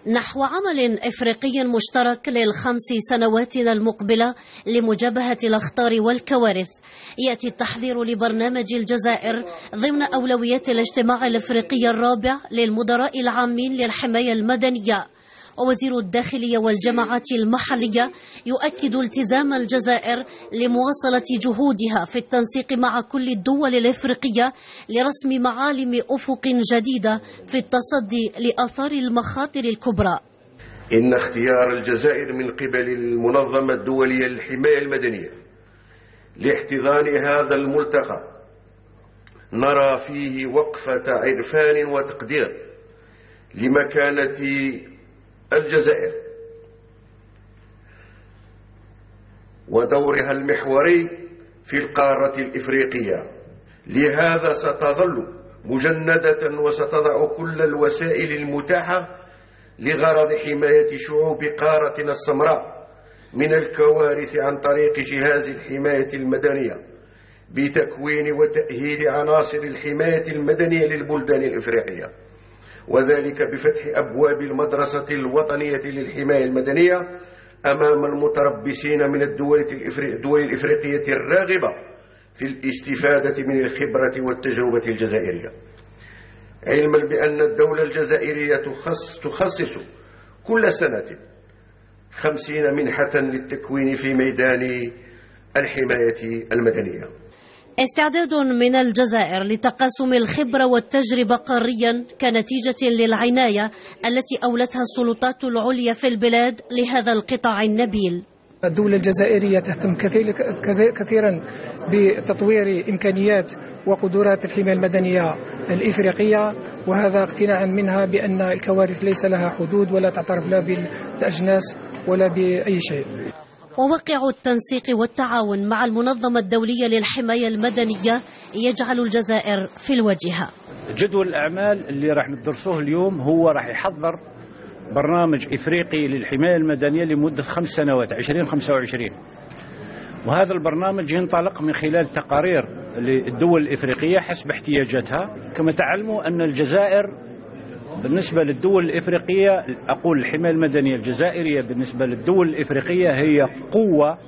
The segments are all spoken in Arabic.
نحو عمل إفريقي مشترك لل5 سنوات المقبلة لمجابهة الأخطار والكوارث، يأتي التحضير لبرنامج الجزائر ضمن أولويات الاجتماع الإفريقي الرابع للمدراء العامين للحماية المدنية. ووزير الداخلية والجماعات المحلية يؤكد التزام الجزائر لمواصلة جهودها في التنسيق مع كل الدول الإفريقية لرسم معالم أفق جديدة في التصدي لآثار المخاطر الكبرى. إن اختيار الجزائر من قبل المنظمة الدولية للحماية المدنية لاحتضان هذا الملتقى نرى فيه وقفة عرفان وتقدير لمكانة الجزائر ودورها المحوري في القارة الإفريقية. لهذا ستظل مجندة وستضع كل الوسائل المتاحة لغرض حماية شعوب قارتنا السمراء من الكوارث عن طريق جهاز الحماية المدنية بتكوين وتأهيل عناصر الحماية المدنية للبلدان الإفريقية، وذلك بفتح أبواب المدرسة الوطنية للحماية المدنية أمام المتربصين من الدول الإفريقية الراغبة في الاستفادة من الخبرة والتجربة الجزائرية، علما بأن الدولة الجزائرية تخصص كل سنة 50 منحة للتكوين في ميدان الحماية المدنية. استعداد من الجزائر لتقاسم الخبرة والتجربة قاريا كنتيجة للعناية التي أولتها السلطات العليا في البلاد لهذا القطاع النبيل. الدولة الجزائرية تهتم كثيرا بتطوير إمكانيات وقدرات الحماية المدنية الإفريقية، وهذا اقتناعا منها بأن الكوارث ليس لها حدود ولا تعترف لا بالأجناس ولا بأي شيء. وواقع التنسيق والتعاون مع المنظمة الدولية للحماية المدنية يجعل الجزائر في الواجهة. جدول الأعمال اللي راح ندرسوه اليوم هو راح يحضر برنامج إفريقي للحماية المدنية لمدة 5 سنوات 2025، وهذا البرنامج ينطلق من خلال تقارير للدول الإفريقية حسب احتياجاتها. كما تعلموا أن الجزائر بالنسبة للدول الإفريقية، أقول الحماية المدنية الجزائرية بالنسبة للدول الإفريقية هي قوة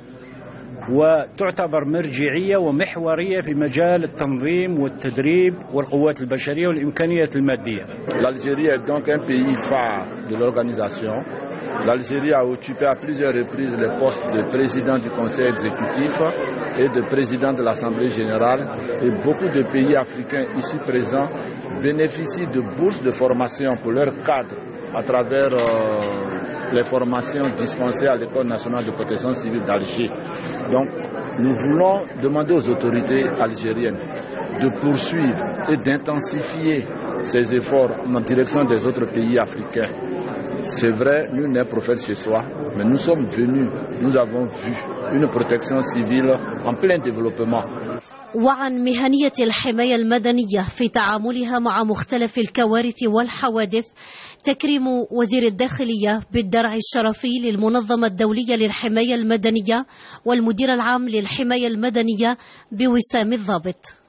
وتعتبر مرجعية ومحورية في مجال التنظيم والتدريب والقوات البشرية والإمكانيات المادية. L'Algérie est donc un pays phare de l'organisation. L'Algérie a occupé à plusieurs reprises les postes de président du conseil exécutif et de président de l'Assemblée générale, et beaucoup de pays africains ici présents bénéficient de bourses de formation pour leurs cadres à travers les formations dispensées à l'École nationale de protection civile d'Alger. Donc nous voulons demander aux autorités algériennes de poursuivre et d'intensifier ces efforts en direction des autres pays africains. C'est vrai, nul n'est prophète chez soi, mais nous sommes venus, nous avons vu une protection civile en plein développement. وعن مهنية الحماية المدنية في تعاملها مع مختلف الكوارث والحوادث، تكريم وزير الداخلية بالدرع الشرفي للمنظمة الدولية للحماية المدنية والمدير العام للحماية المدنية بوسام الضابط.